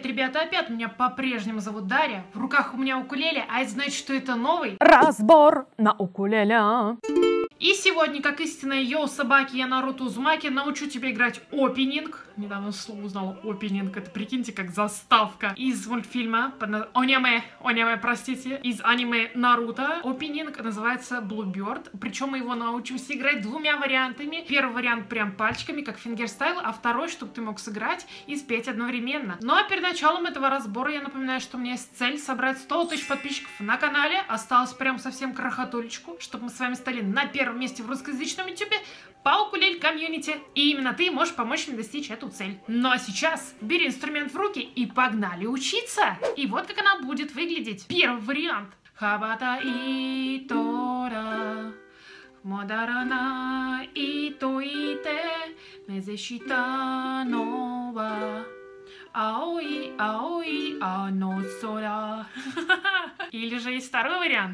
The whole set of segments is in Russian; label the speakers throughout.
Speaker 1: Привет, ребята, опять меня по-прежнему зовут Дарья. В руках у меня укулеле, а это значит, что это новый
Speaker 2: разбор на укулеле.
Speaker 1: И сегодня, как истинная йоу собаки, я Наруто Узумаки, научу тебя играть опенинг. Недавно слово узнала опенинг, это прикиньте, как заставка из мультфильма, аниме, простите, из аниме Наруто. Опенинг называется Bluebird, причем мы его научимся играть двумя вариантами. Первый вариант прям пальчиками, как фингерстайл, а второй, чтобы ты мог сыграть и спеть одновременно. Ну а перед началом этого разбора я напоминаю, что у меня есть цель собрать 100 тысяч подписчиков на канале. Осталось прям совсем крохотулечку, чтобы мы с вами стали на первом месте в русскоязычном ютубе по укулеле комьюнити. И именно ты можешь помочь мне достичь эту цель. Ну а сейчас бери инструмент в руки и погнали учиться. И вот как она будет выглядеть. Первый вариант. Хабата и тора, модарана и тоите, мезешита нова. Аои, аои, ано сора. Или же есть второй вариант.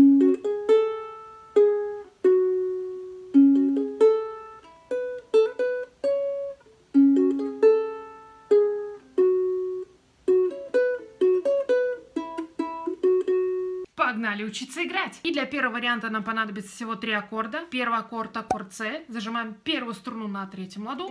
Speaker 1: Погнали учиться играть. И для первого варианта нам понадобится всего 3 аккорда. Первый аккорд, аккорд С. Зажимаем первую струну на третьем ладу.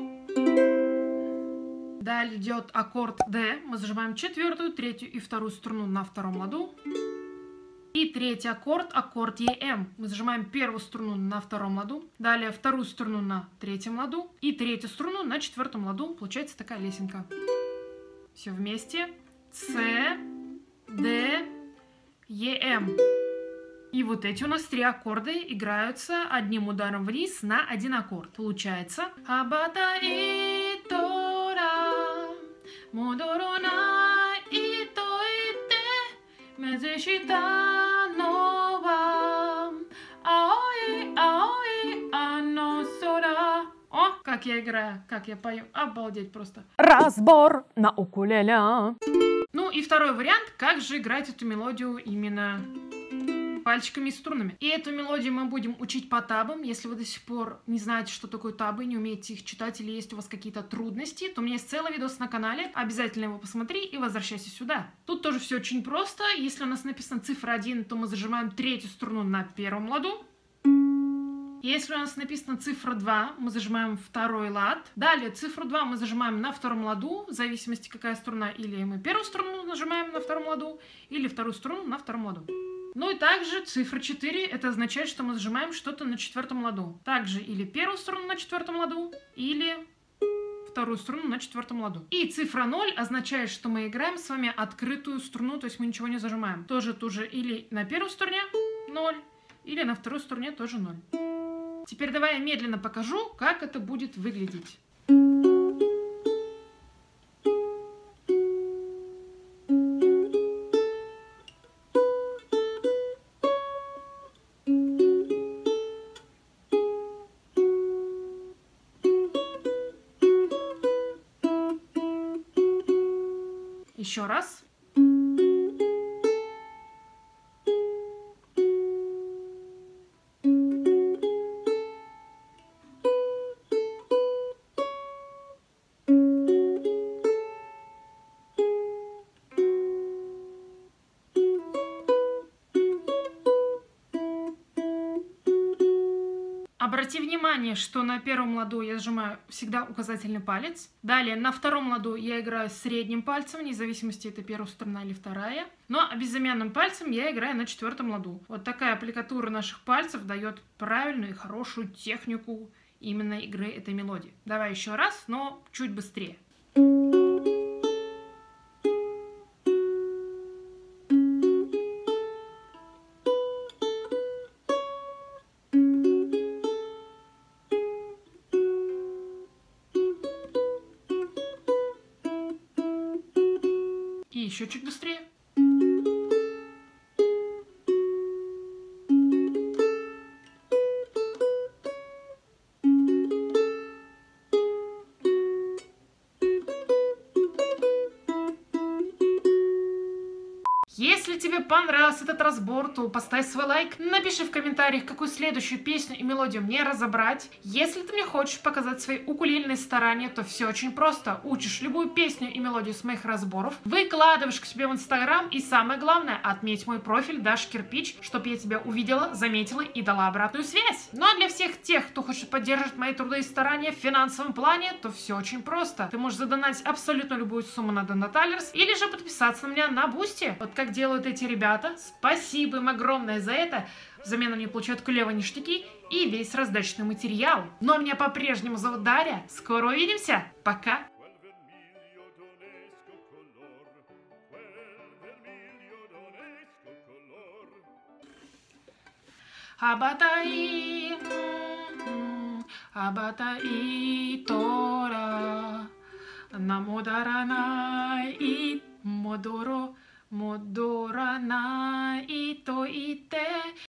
Speaker 1: Далее идет аккорд Д. Мы зажимаем четвертую, третью и вторую струну на втором ладу. И третий аккорд, аккорд ЕМ. Мы зажимаем первую струну на втором ладу. Далее вторую струну на третьем ладу. И третью струну на четвертом ладу. Получается такая лесенка. Все вместе. С, Д, ЕМ. И вот эти у нас 3 аккорда играются одним ударом вниз на один аккорд. Получается Абата и тора, модорона и тоите, мезешита нова, аои, аои, ано сора. О, как я играю, как я пою. Обалдеть просто.
Speaker 2: Разбор на укулеле.
Speaker 1: Ну и второй вариант, как же играть эту мелодию именно пальчиками и струнами. И эту мелодию мы будем учить по табам. Если вы до сих пор не знаете, что такое табы, не умеете их читать или есть у вас какие-то трудности, то у меня есть целый видос на канале. Обязательно его посмотри и возвращайся сюда. Тут тоже все очень просто. Если у нас написано цифра 1, то мы зажимаем третью струну на первом ладу. Если у нас написано цифра 2, мы зажимаем второй лад. Далее цифру 2 мы зажимаем на втором ладу, в зависимости какая струна. Или мы первую струну нажимаем на втором ладу, или вторую струну на втором ладу. Ну и также цифра 4, это означает, что мы зажимаем что-то на четвертом ладу. Также или первую струну на четвертом ладу, или вторую струну на четвертом ладу. И цифра 0 означает, что мы играем с вами открытую струну, то есть мы ничего не зажимаем. Тоже или на первой струне 0, или на второй струне тоже 0. Теперь давай я медленно покажу, как это будет выглядеть. Еще раз. Обрати внимание, что на первом ладу я сжимаю всегда указательный палец. Далее на втором ладу я играю средним пальцем, вне зависимости, это первая сторона или вторая. Ну а безымянным пальцем я играю на четвертом ладу. Вот такая аппликатура наших пальцев дает правильную и хорошую технику именно игры этой мелодии. Давай еще раз, но чуть быстрее. И еще чуть быстрее. Если тебе понравился этот разбор, то поставь свой лайк, напиши в комментариях, какую следующую песню и мелодию мне разобрать. Если ты мне хочешь показать свои укулельные старания, то все очень просто. Учишь любую песню и мелодию с моих разборов, выкладываешь к себе в Инстаграм и самое главное, отметь мой профиль Даша Кирпич, чтобы я тебя увидела, заметила и дала обратную связь. Ну а для всех тех, кто хочет поддерживать мои труды и старания в финансовом плане, то все очень просто. Ты можешь задонатить абсолютно любую сумму на Donatalers или же подписаться на меня на Бусти. Вот как делают эти ребята. Спасибо им огромное за это. Взамен они получают клевые ништяки и весь раздачный материал. Ну а меня по-прежнему зовут Дарья. Скоро увидимся. Пока. Abatai, abatai tora, namodaranai modoro, modoranai to ite.